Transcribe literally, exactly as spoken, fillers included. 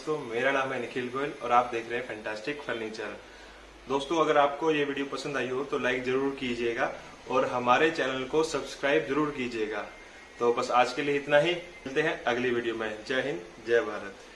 दोस्तों, मेरा नाम है निखिल गोयल और आप देख रहे हैं फैंटास्टिक फर्नीचर। दोस्तों, अगर आपको ये वीडियो पसंद आई हो तो लाइक जरूर कीजिएगा और हमारे चैनल को सब्सक्राइब जरूर कीजिएगा। तो बस आज के लिए इतना ही, मिलते हैं अगली वीडियो में। जय हिंद, जय भारत।